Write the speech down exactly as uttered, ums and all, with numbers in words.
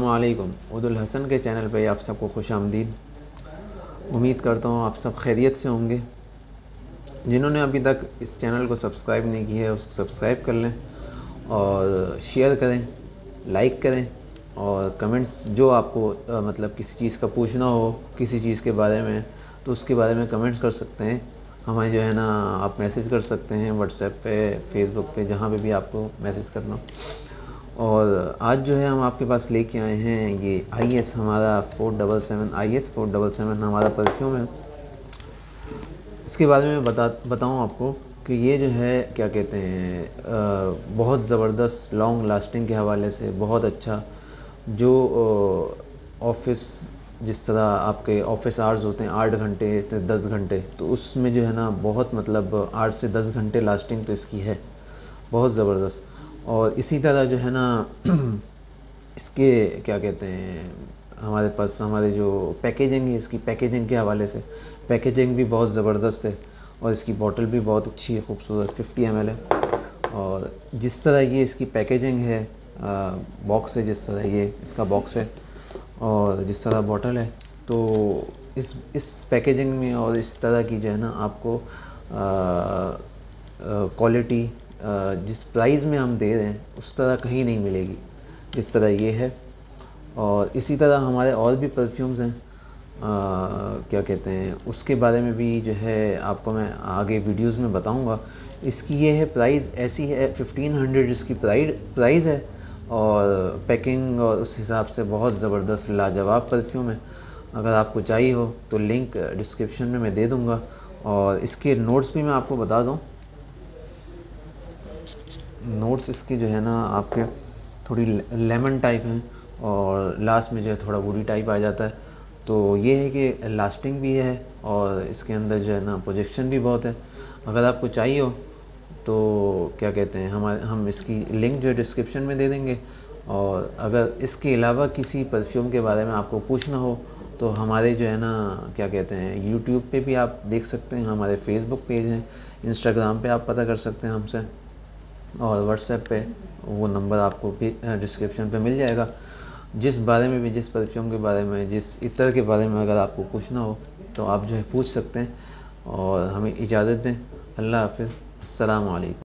अस्सलामुअलैकुम। उदुल हसन के चैनल पे आप सबको खुश आमदीद। उम्मीद करता हूँ आप सब खैरियत से होंगे। जिन्होंने अभी तक इस चैनल को सब्सक्राइब नहीं किया है उसको सब्सक्राइब कर लें और शेयर करें, लाइक करें और कमेंट्स जो आपको आ, मतलब किसी चीज़ का पूछना हो किसी चीज़ के बारे में तो उसके बारे में कमेंट्स कर सकते हैं। हमें जो है ना आप मैसेज कर सकते हैं व्हाट्सएप पे, फेसबुक पे, जहाँ पे भी आपको मैसेज करना हो। और आज जो है हम आपके पास लेके आए हैं ये आई एस हमारा four double seven I S four double seven हमारा परफ्यूम है। इसके बारे में बता बताऊँ आपको कि ये जो है क्या कहते हैं आ, बहुत ज़बरदस्त लॉन्ग लास्टिंग के हवाले से बहुत अच्छा। जो ऑफिस जिस तरह आपके ऑफिस आवर्स होते हैं आठ घंटे से दस घंटे, तो उसमें जो है ना बहुत मतलब आठ से दस घंटे लास्टिंग तो इसकी है, बहुत ज़बरदस्त। और इसी तरह जो है ना इसके क्या कहते हैं हमारे पास हमारे जो पैकेजिंग है, इसकी पैकेजिंग के हवाले से पैकेजिंग भी बहुत ज़बरदस्त है और इसकी बोतल भी बहुत अच्छी है, खूबसूरत फिफ्टी एम एल है। और जिस तरह ये इसकी पैकेजिंग है, बॉक्स है, जिस तरह ये इसका बॉक्स है और जिस तरह बोतल है, तो इस इस पैकेजिंग में और इस तरह की जो है ना आपको क्वालिटी जिस प्राइस में हम दे रहे हैं उस तरह कहीं नहीं मिलेगी जिस तरह ये है। और इसी तरह हमारे और भी परफ्यूम्स हैं, क्या कहते हैं उसके बारे में भी जो है आपको मैं आगे वीडियोस में बताऊंगा। इसकी ये है प्राइस ऐसी है फिफ्टीन हंड्रेड इसकी प्राइस प्राइस है और पैकिंग और उस हिसाब से बहुत ज़बरदस्त लाजवाब परफ्यूम है। अगर आपको चाहिए हो तो लिंक डिस्क्रिप्शन में मैं दे दूँगा। और इसके नोट्स भी मैं आपको बता दूँ। नोट्स इसके जो है ना आपके थोड़ी लेमन टाइप हैं और लास्ट में जो है थोड़ा वुडी टाइप आ जाता है। तो ये है कि लास्टिंग भी है और इसके अंदर जो है ना प्रोजेक्शन भी बहुत है। अगर आपको चाहिए हो तो क्या कहते हैं हमारे हम इसकी लिंक जो है डिस्क्रिप्शन में दे देंगे। और अगर इसके अलावा किसी परफ्यूम के बारे में आपको पूछना हो तो हमारे जो है ना क्या कहते हैं यूट्यूब पे भी आप देख सकते हैं, हमारे फेसबुक पेज हैं, इंस्टाग्राम पे आप पता कर सकते हैं हमसे, और व्हाट्सएप पे वो नंबर आपको भी डिस्क्रिप्शन पे मिल जाएगा। जिस बारे में भी, जिस परफ्यूम के बारे में, जिस इत्र के बारे में अगर आपको पूछना हो तो आप जो है पूछ सकते हैं। और हमें इजाज़त दें। अल्लाह हाफ़िज़। अस्सलामु अलैकुम।